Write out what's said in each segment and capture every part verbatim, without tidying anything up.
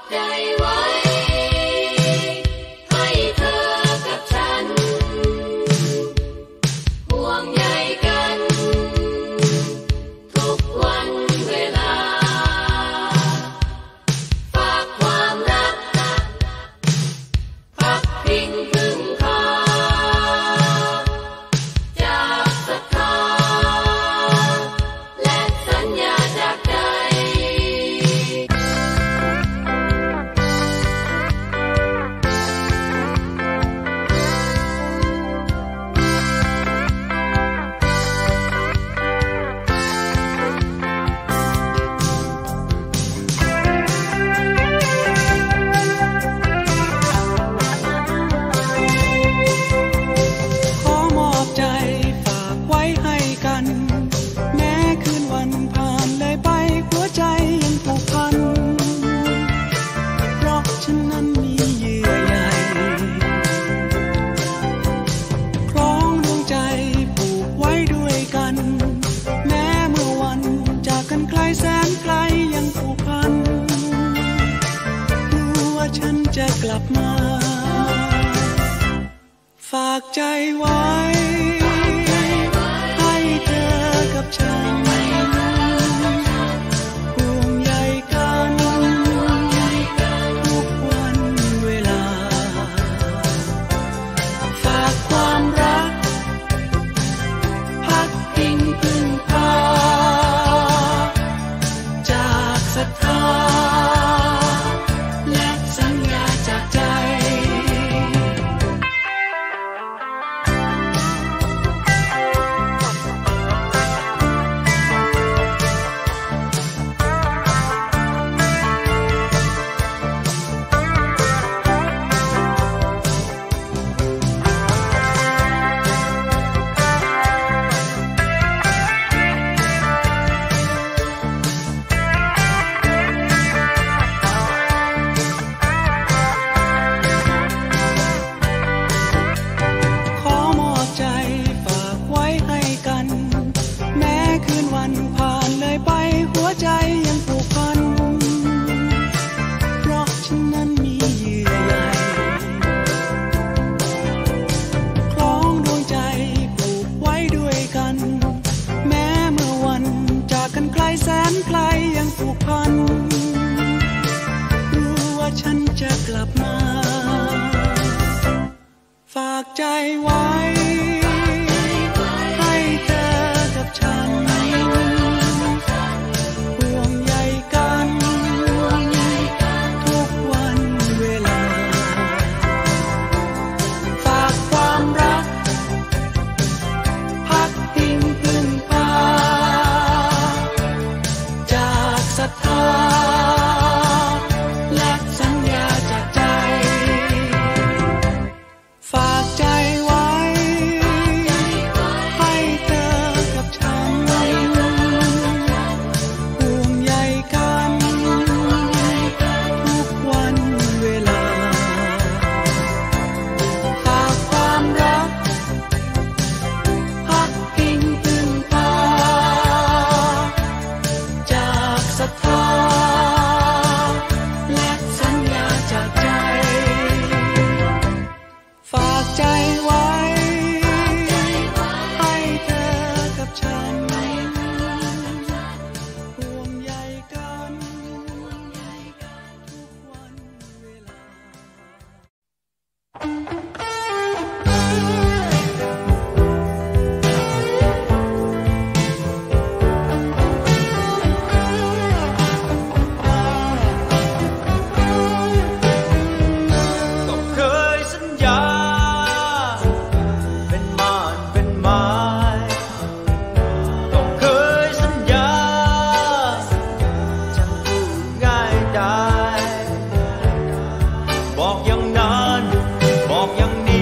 บอกอย่างนั้นบอกอย่างนี้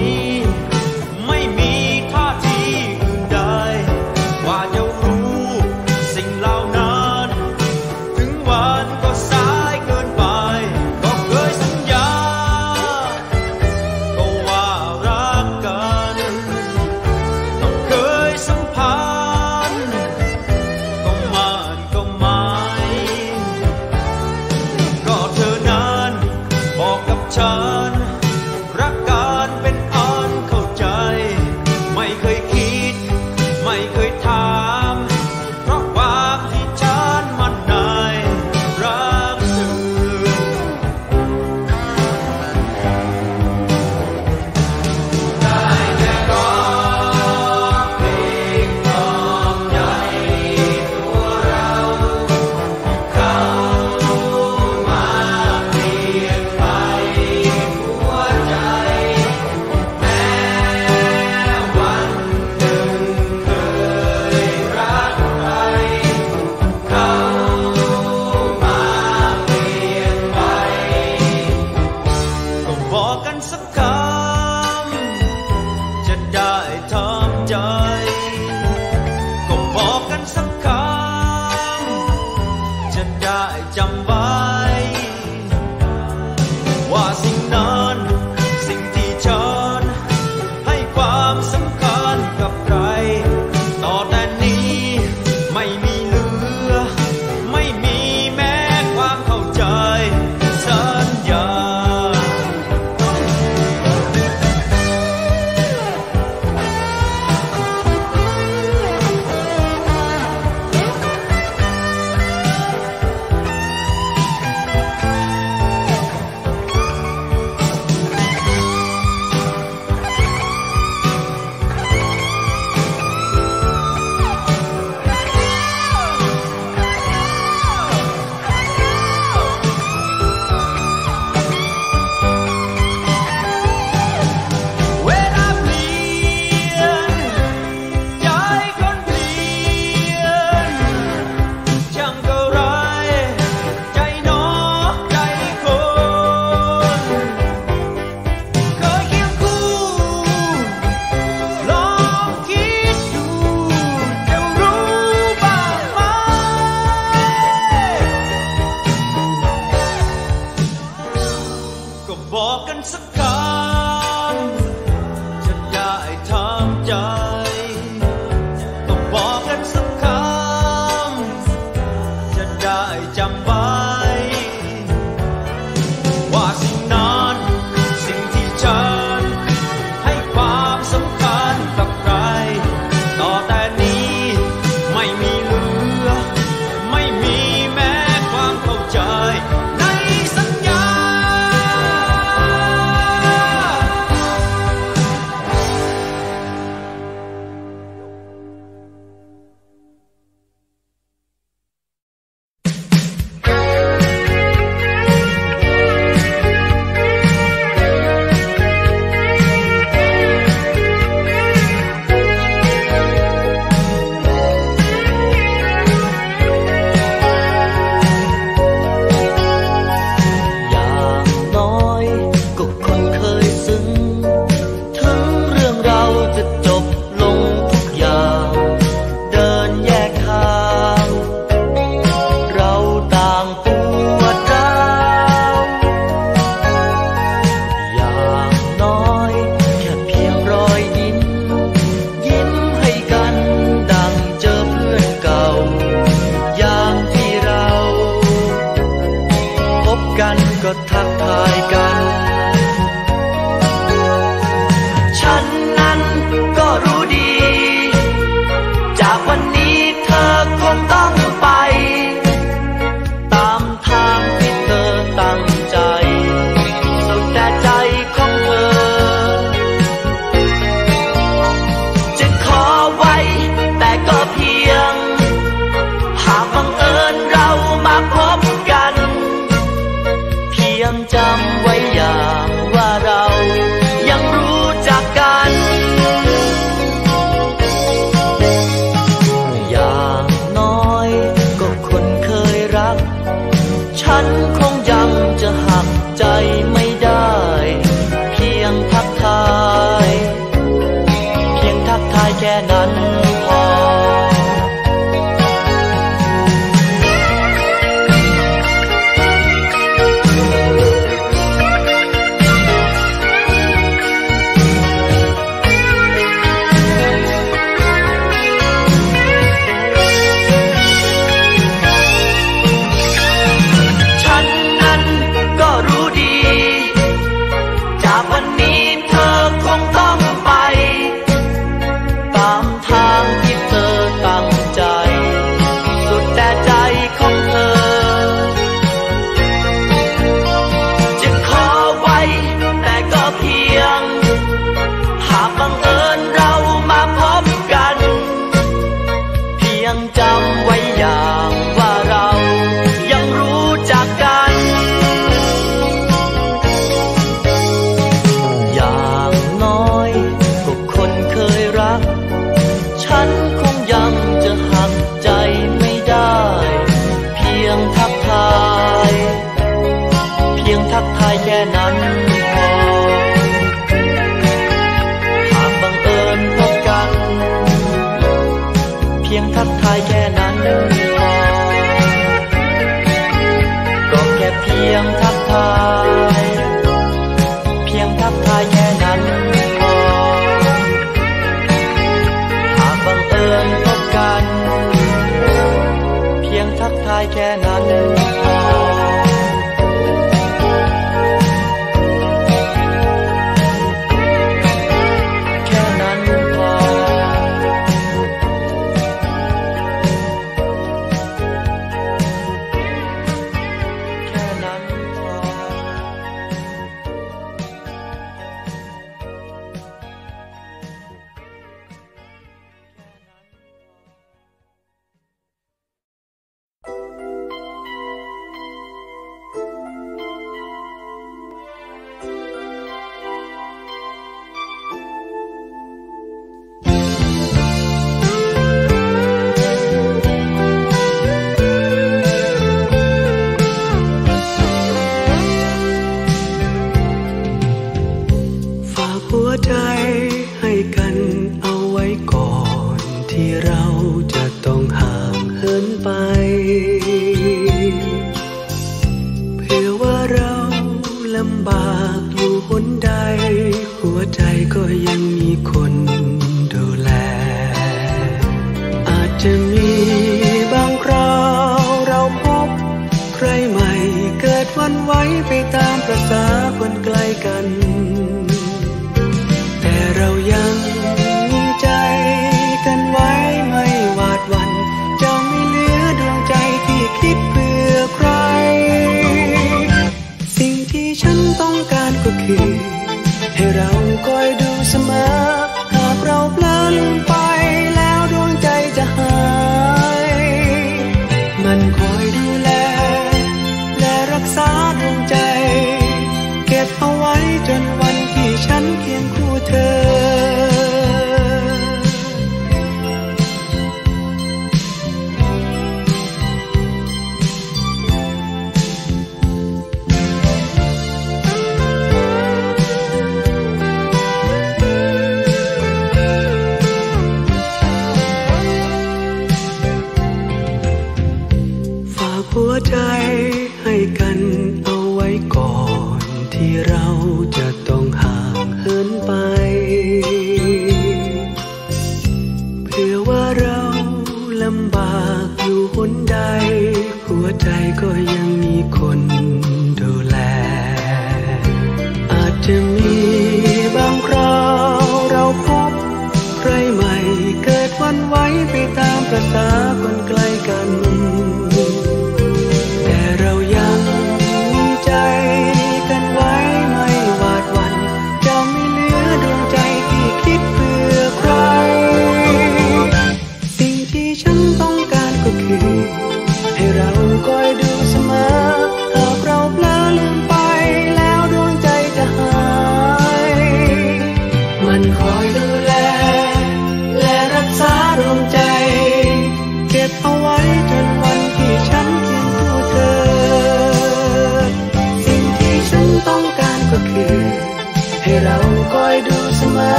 ฉันรักกันเป็นอันเข้าใจไม่เคยคิดไม่เคยถามเพราะความที่ฉันมันในรักเธอได้แค่รอเพลงปลอบใจตัวเราเขามาเปลี่ยนไปหัวใจแม้วันหนึ่งเคยรักใครเขามาเปลี่ยนไปก็บอกกันสักคำจะได้ทำใจก็บอกกันสักคำจะได้จำไว้ว่าสิ่งนั้นสิ่งที่ฉันให้ความสำคัญกับใครต่อแต่นี้ไม่มีเหลือไม่มีแม้ความเข้าใจสัญญาเวลาเปลี่ยนใจคนเปลี่ยนช่างเท่าไรใจหนอใจคนเคยเคียงคู่ลองคิดดูจะรู้บ้างไหมก็บอกกันสักคำจะได้ทำใจก็บอกกันสักคำจะได้จำไว้ว่าสิ่งนั้นสิ่งที่ฉันให้ความสำคัญกับใครต่อแต่นี้ไม่มีเหลือไม่มีแม้ความเข้าใจในสัญญาฉันงทักทายเพียงทักทายแค่นั้นพอหากบังเอิญพบกันเพียงทักทายแค่นั้นพอ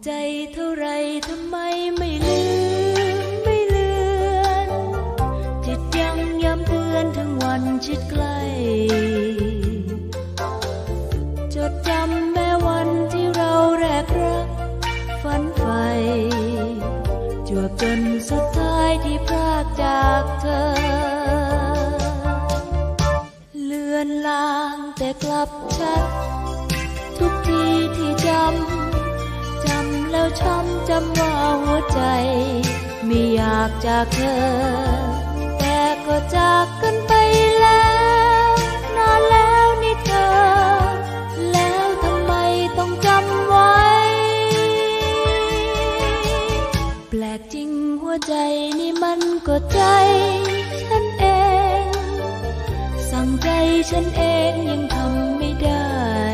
ใจเท่าไรทำไมไม่ลืมไม่เลือนจิตยังย้ำเตือนถึงวันชิดใกล้จดจำแม้วันที่เราแรกรักฝันใฝ่จวบจนสุดท้ายที่พรากจากเธอเลือนลางแต่กลับชัดทุกทีที่จำจำแล้วช้ำจำว่าหัวใจไม่อยากจากเธอแต่ก็จากกันไปแล้วนานแล้วนี่เธอแล้วทำไมต้องจำไว้แปลกจริงหัวใจนี่มันก็ใจฉันเองสั่งใจฉันเองยังทำไม่ได้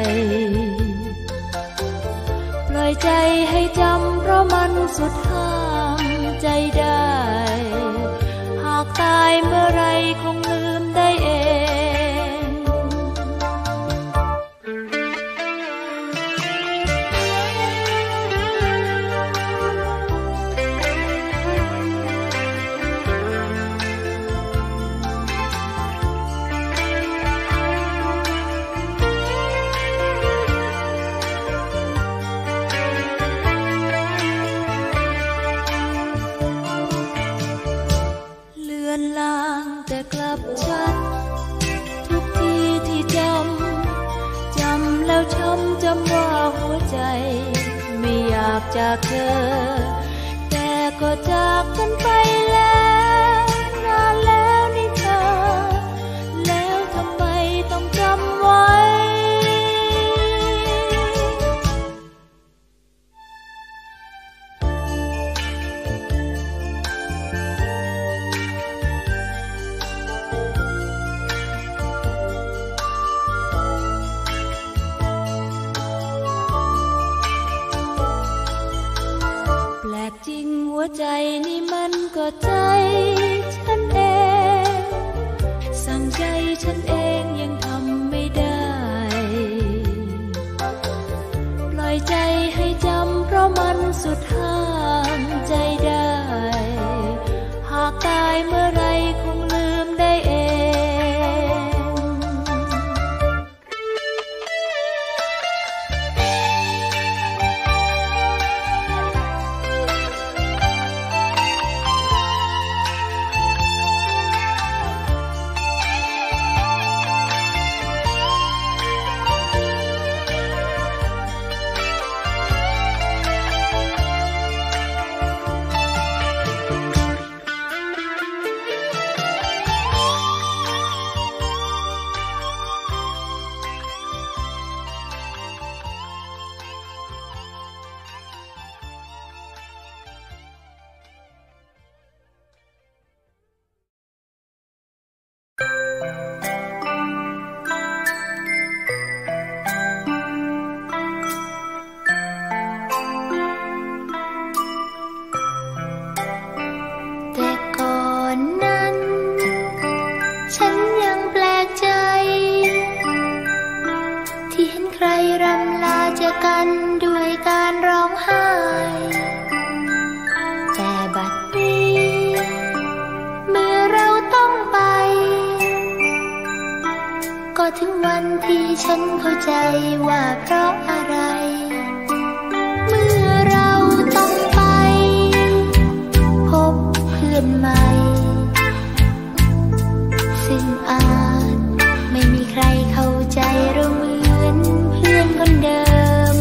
ปล่อยใจให้จำเพราะมันสุดห้ามใจได้หากตายเมื่อไรคงลืมได้เองลางแต่กลับชัดทุกทีที่จำจำแล้วช้ำจำว่าหัวใจไม่อยากจากเธอแต่ก็จากกันไปแล้วนานแล้วนี่เธอแล้วทำไมต้องจำไว้จริงหัวใจนี่มันก็ใจฉันเองสั่งใจฉันเองยังทำไม่ได้ปล่อยใจให้จำเพราะมันสุดห้ามใจได้หากตายเมื่อไรคงลืมได้เองกันด้วยการร้องไห้แต่บัดนี้เมื่อเราต้องไปก็ถึงวันที่ฉันเข้าใจว่าเพราะอะไรเมื่อเราต้องไปพบเพื่อนใหม่ซึ่งอาจไม่มีใครเข้าใจเราเหมือนเพื่อนคนเดิม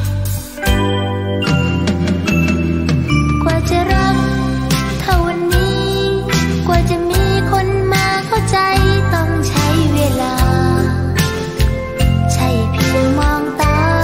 กว่าจะรักเท่าวันนี้กว่าจะมีคนมาเข้าใจต้องใช้เวลาใช่เพียงมองตา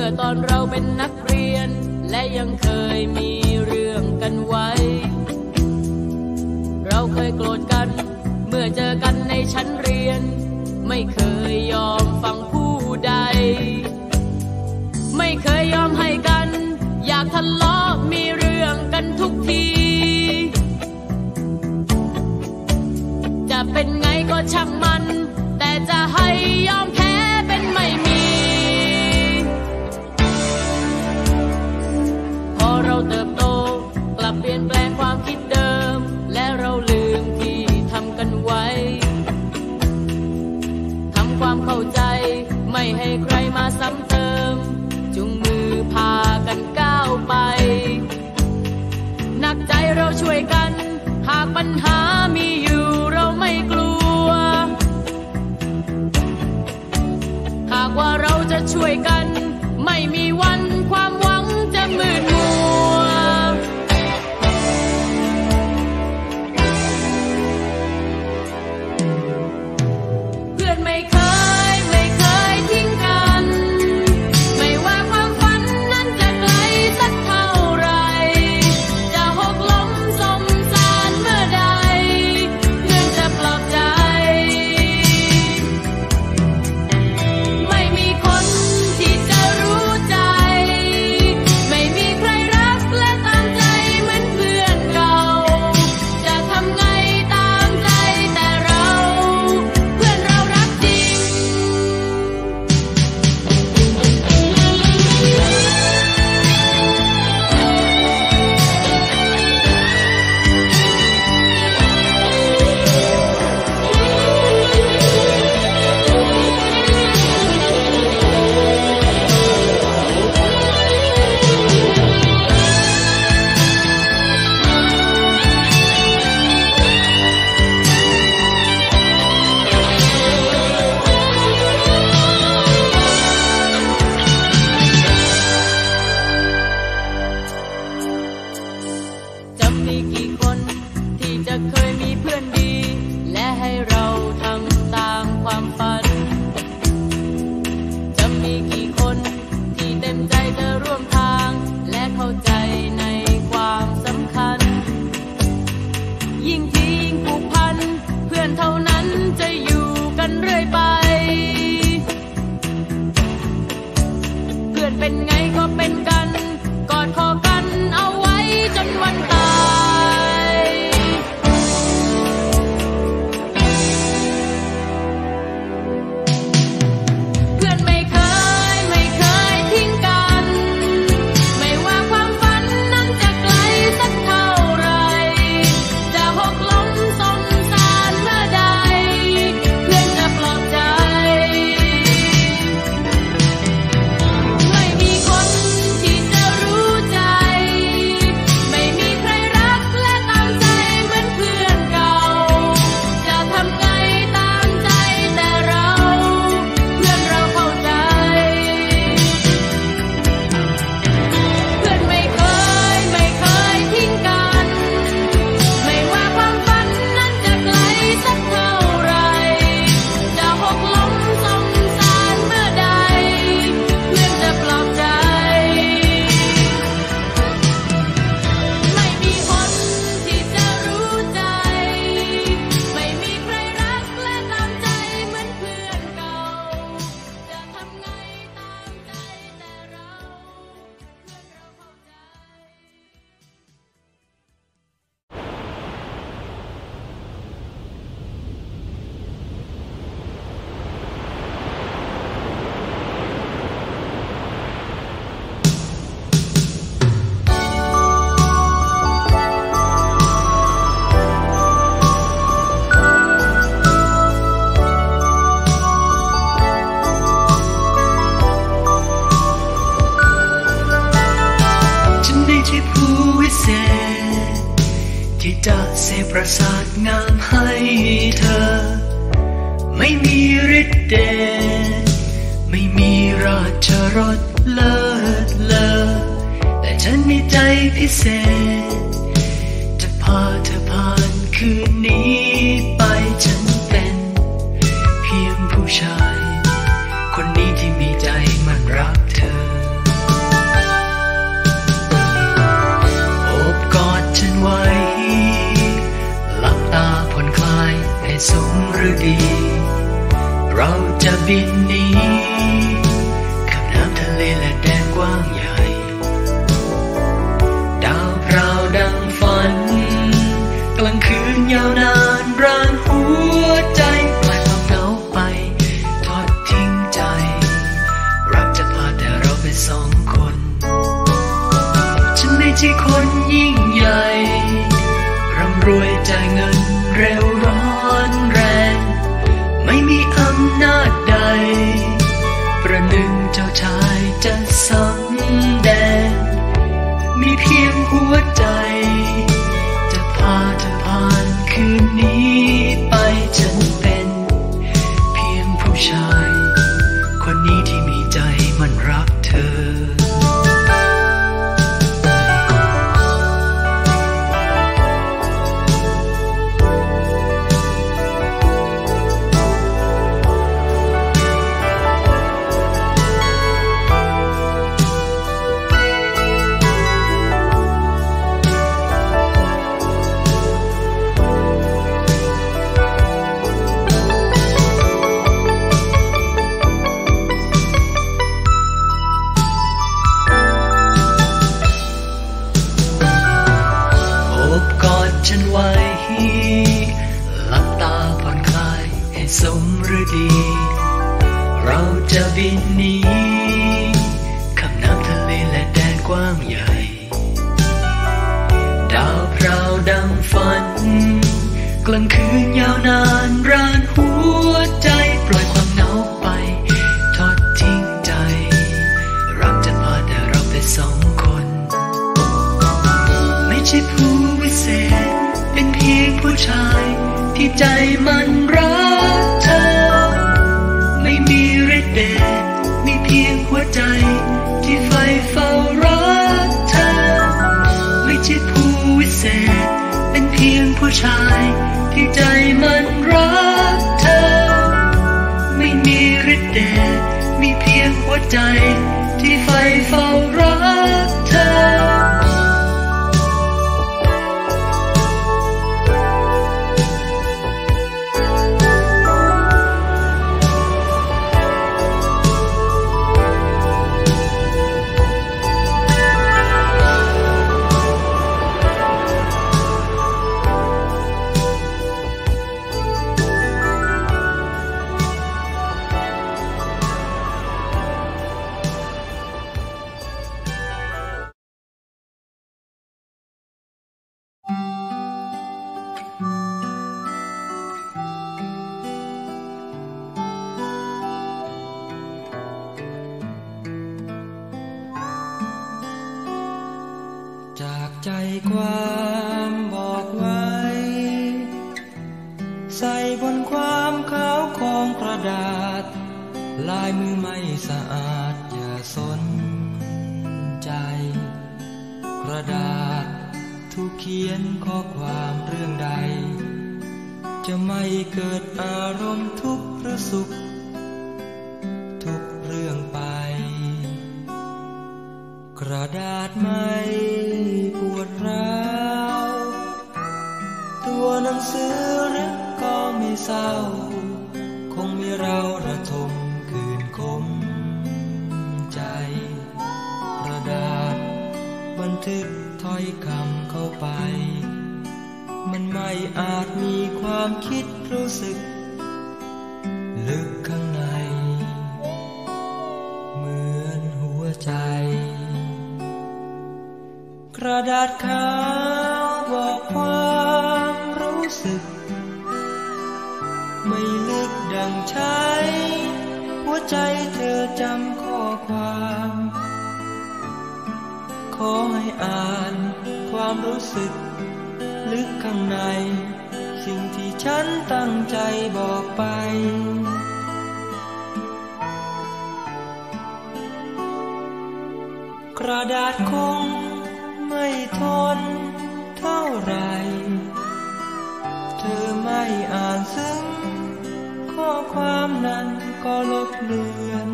อตอนเราเป็นนักเรียนและยังเคยมีเรื่องกันไว้เราเคยโกรธกันเมื่อเจอกันในชั้นเรียนไม่เคยยอมฟังผู้ใดไม่เคยยอมให้กันอยากทะเลาะมีเรื่องกันทุกทีจะเป็นไงก็ช่างมันแต่จะให้ยอมแพ้เป็นไม่มีพอเราเติบโตกลับเปลี่ยนแปลงความคิดเดิมและเราลืมที่ทำกันไว้ทำความเข้าใจไม่ให้ใครมาซ้ำเติมจุงมือพากันก้าวไปหนักใจเราช่วยกันหากปัญหามีอยู่เราไม่กลัวหากว่าเราจะช่วยกันไม่มีวันความหวังจะมืดมัวเพื่อนไม่เคยไม่เคยทิ้งกันไม่ว่าความฝันนั้นจะไกลสักเท่าไรจะหกล้มสมสารเมื่อใดเพื่อนจะปลอบใจไม่มีคนที่จะรู้ใจไม่มีใครรักและตามใจเหมือนเพื่อนเก่าจะทำไงตามใจแต่เราเพื่อนเรารักจริงจะมีกี่คนที่จะเคยมีเพื่อนดีและให้เราทำตามความฝันจะมีกี่คนที่เต็มใจจะร่วมทางและเข้าใจในความสำคัญยิ่งที่ยิ่งผูกพันเพื่อนเท่านั้นจะอยู่กันเรื่อยไปเพื่อนเป็นไงก็เป็นกันกอดคอกันเอาไว้จนวันตายเพื่อนไม่เคยไม่เคยทิ้งกันไม่ว่าความฝันนั้นจะไกลสักเท่าไรจะหกล้มสมสารเมื่อใดเพื่อนจะปลอบใจไม่มีคนที่จะรู้ใจไม่มีใครรักและตามใจเหมือนเพื่อนเก่าจะทำไงตามใจแต่เราเพื่อนเราเข้าใจเพื่อนไม่เคยไม่เคยทิ้งกันไม่ว่าความฝันนั้นจะไกลสักเท่าไรจะหกล้มสมสารเมื่อใดเพื่อนจะปลอบใจไม่มีคนที่จะรู้ใจไม่มีใครรักและตามใจเหมือนเพื่อนเก่าจะทำไงตามใจแต่เราเพื่อนเราเข้าใจฉันไม่ใช่ผู้วิเศษที่จะเสกประสาทงามให้เธอไม่มีฤทธิ์เดชไม่มีราชรสเลิศเลอแต่ฉันมีใจพิเศษจะพาเธอผ่านคืนนี้ไปฉันเป็นเพียงผู้ชายคนนี้ที่มีใจมันรักเธอเราจะบินหนีข้ามน้ำทะเลและแดนกว้างใหญ่ดาวพราวดังฝันกลางคืนยาวนานร่างหัวใจปล่อยความเหงาไปทอดทิ้งใจรักจะพาแต่เราไปสองคนฉันไม่ใช่คนยิ่งใหญ่ร่ำรวยจ่ายเงินเร็วร้อนแรงไม่มีอำนาจใดประหนึ่งเจ้าชายจะสำแดงมีเพียงหัวใจจะพาเธอผ่านคืนนี้ไปฉันเป็นเพียงผู้ชายคนนี้ที่มีใจมันรักเธอฉันไว้หลับตาผ่อนคลายให้สมฤดีเราจะบินหนีข้ามน้ำทะเลและแดนกว้างใหญ่ดาวพราวดังฝันกลางคืนยาวนานร่านหัวใจปล่อยความเหงาไปทอดทิ้งใจรักจะพาแต่เราไปสองคนไม่ใช่ผู้วิเศษเป็นเพียงผู้ชายที่ใจมันรักเธอไม่มีฤทธิ์เดชมีเพียงหัวใจที่ใฝ่เฝ้ารักเธอไม่ใช่ผู้วิเศษเป็นเพียงผู้ชายที่ใจมันรักเธอไม่มีฤทธิ์เดชมีเพียงหัวใจที่ใฝ่เฝ้ารักเธอใจความบอกไว้ใส่บนความขาวของกระดาษลายมือไม่สะอาดอย่าสนใจกระดาษถูกเขียนข้อความเรื่องใดจะไม่เกิดอารมณ์ทุกข์หรือสุขทุกเรื่องไปกระดาษไม่ปวดร้าวตัวหนังสือเล็กก็ไม่เศร้าคงมีเราระทมคืนคมใจกระดาษบันทึกถ้อยคำเข้าไปมันไม่อาจมีความคิดรู้สึกลึกข้างในเหมือนหัวใจกระดาษขาวบอกความรู้สึกไม่ลึกดังใช้หัวใจเธอจำข้อความขอให้อ่านความรู้สึกลึกข้างในสิ่งที่ฉันตั้งใจบอกไปกระดาษคงไม่ทนเท่าไรเธอไม่อ่านซึ้งข้อความนั้นก็ลบเลือน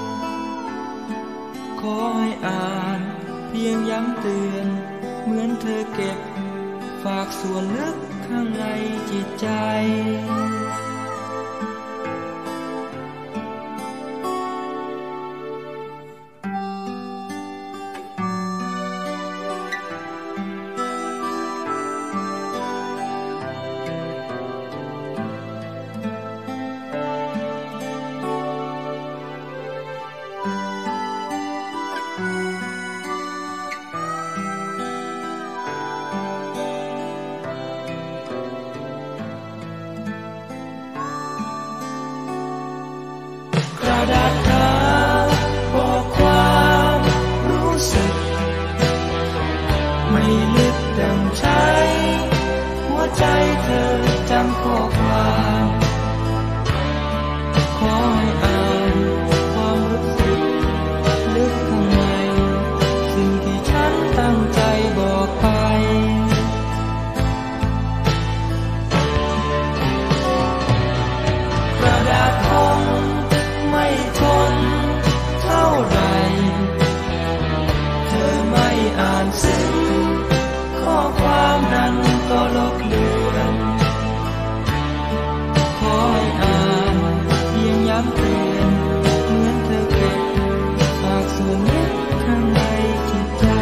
ขอให้อ่านเพียงย้ำเตือนเหมือนเธอเก็บฝากส่วนลึกข้างในจิตใจระดาษขาวบอกความรู้สึกไม่ลึกดังใจหัวใจเธอจำข้อความขอให้อ่านความรู้สึกลึกข้างในสิ่งที่ฉันตั้งใจบอกไปกระดาษคงไม่ทนเท่าไรเธอไม่อ่านซึ้งข้อความนั้นก็ลบเลือนขอให้อ่านเพียงย้ำเตือนเหมือนเธอเก็บฝากส่วนลึกข้างในจิตใจ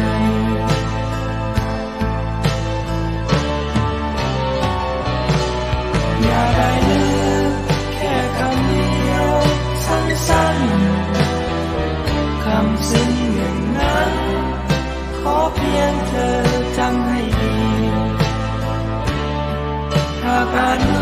อย่าได้ลืมแค่คำเดียวสั้นๆคำซึ้งอย่างนั้นขอเพียงเธอจำให้ดีหากอ่าน